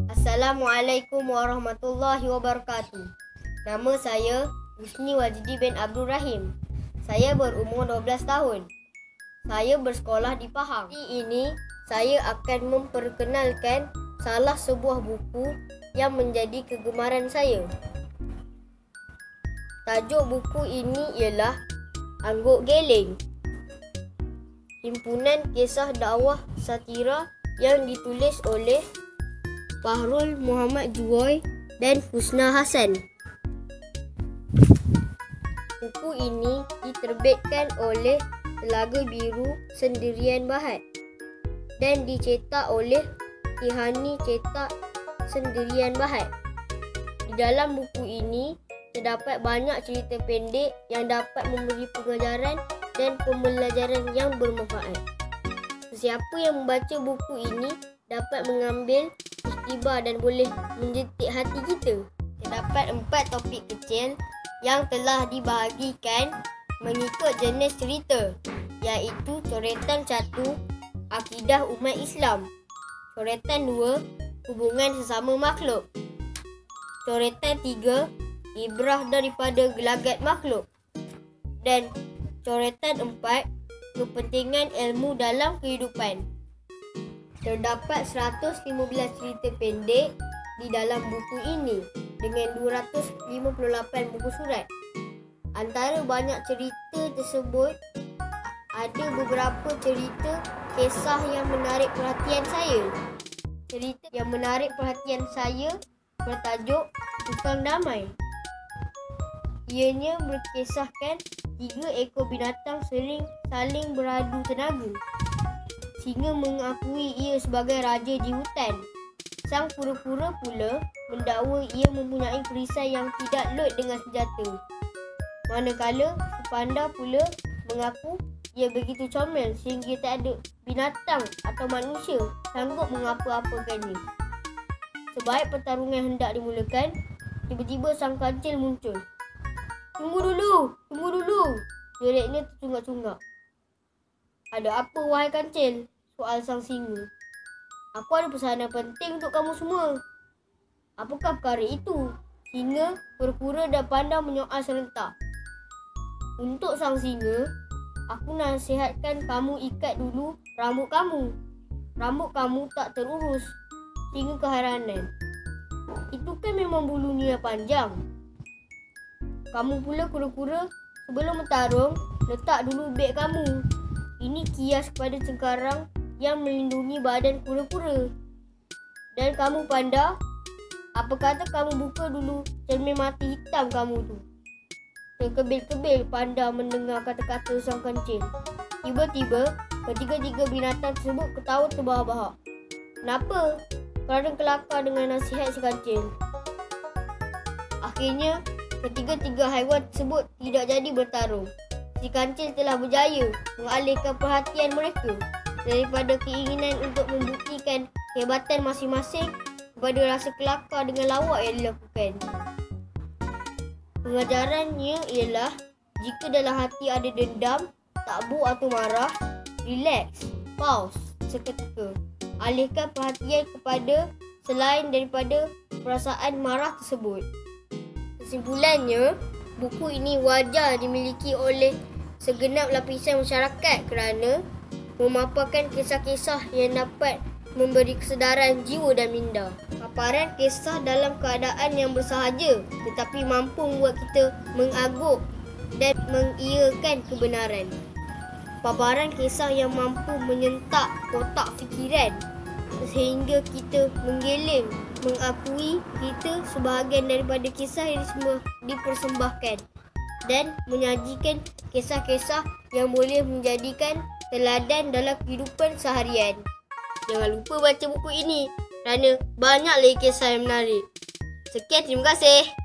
Assalamualaikum warahmatullahi wabarakatuh. Nama saya Husni Wajdi bin Abdul Rahim. Saya berumur 12 tahun. Saya bersekolah di Pahang. Di ini saya akan memperkenalkan salah sebuah buku yang menjadi kegemaran saya. Tajuk buku ini ialah Angguk Geleng, himpunan kisah dakwah satira yang ditulis oleh Fahrul Muhammad Juwoy dan Husna Hassan. Buku ini diterbitkan oleh Telaga Biru Sendirian Bahad dan dicetak oleh Tihani Cetak Sendirian Bahad. Di dalam buku ini terdapat banyak cerita pendek yang dapat memberi pengajaran dan pembelajaran yang bermanfaat. Sesiapa yang membaca buku ini dapat mengambil iktibar dan boleh menjentik hati kita. Terdapat 4 topik kecil yang telah dibahagikan mengikut jenis cerita, iaitu coretan 1, akidah umat Islam; coretan 2, hubungan sesama makhluk; coretan 3, ibrah daripada gelagat makhluk; dan coretan 4, kepentingan ilmu dalam kehidupan. Terdapat 115 cerita pendek di dalam buku ini dengan 258 buku surat. Antara banyak cerita tersebut, ada beberapa cerita kisah yang menarik perhatian saya. Cerita yang menarik perhatian saya bertajuk Tukang Damai. Ianya berkisahkan 3 ekor binatang saling beradu tenaga. Singa mengakui ia sebagai raja di hutan. Sang kura-kura pula mendakwa ia mempunyai perisai yang tidak lut dengan senjata. Manakala panda pula mengaku ia begitu comel sehingga tak ada binatang atau manusia sanggup mengapa-apakannya. Sebaik pertarungan hendak dimulakan, tiba-tiba sang kancil muncul. Tunggu dulu, jeritnya tercungak-cungak. Ada apa wahai kancil? Soal sang singa. Aku ada pesanan penting untuk kamu semua. Apakah perkara itu? Singa, kura-kura dan panda menyoal serentak. Untuk sang singa, aku nasihatkan kamu ikat dulu rambut kamu. Rambut kamu tak terurus. Singa keheranan. Itu kan memang bulunya panjang. Kamu pula kura-kura, sebelum bertarung, letak dulu beg kamu. Ini kias kepada cengkarang yang melindungi badan kura-kura. Dan kamu panda, apa kata kamu buka dulu cermin mati hitam kamu tu? Terkebil-kebil panda mendengar kata-kata sang kancil. Tiba-tiba, ketiga-tiga binatang tersebut ketawa terbahak-bahak. Kenapa? Kerana kelakar dengan nasihat si kancil. Akhirnya, ketiga-tiga haiwan tersebut tidak jadi bertarung. Si kancil telah berjaya mengalihkan perhatian mereka daripada keinginan untuk membuktikan kehebatan masing-masing kepada rasa kelakar dengan lawak yang dilakukan. Pengajarannya ialah jika dalam hati ada dendam, takbur atau marah, relax, pause seketika. Alihkan perhatian kepada selain daripada perasaan marah tersebut. Kesimpulannya, buku ini wajar dimiliki oleh segenap lapisan masyarakat kerana memaparkan kisah-kisah yang dapat memberi kesedaran jiwa dan minda. Paparan kisah dalam keadaan yang bersahaja tetapi mampu membuat kita mengaguk dan mengiyakan kebenaran. Paparan kisah yang mampu menyentak kotak fikiran sehingga kita menggeleng mengakui kita sebahagian daripada kisah yang dipersembahkan dan menyajikan kisah-kisah yang boleh menjadikan teladan dalam kehidupan seharian. Jangan lupa baca buku ini kerana banyak lagi kisah yang menarik. Sekian, terima kasih.